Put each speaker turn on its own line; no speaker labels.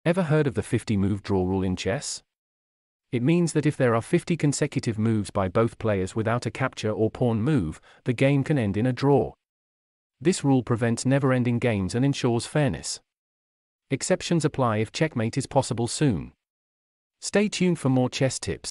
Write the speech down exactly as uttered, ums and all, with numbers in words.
Ever heard of the fifty-move draw rule in chess? It means that if there are fifty consecutive moves by both players without a capture or pawn move, the game can end in a draw. This rule prevents never-ending games and ensures fairness. Exceptions apply if checkmate is possible soon. Stay tuned for more chess tips.